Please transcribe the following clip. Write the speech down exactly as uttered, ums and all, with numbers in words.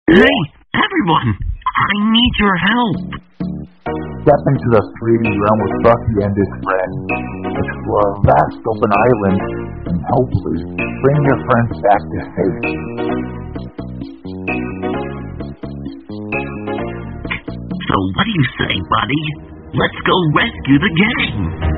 Hey, everyone! I need your help! Step into the three D realm with Bucky and his friends. Explore a vast open island, and hopefully bring your friends back to safety. So what do you say, buddy? Let's go rescue the gang!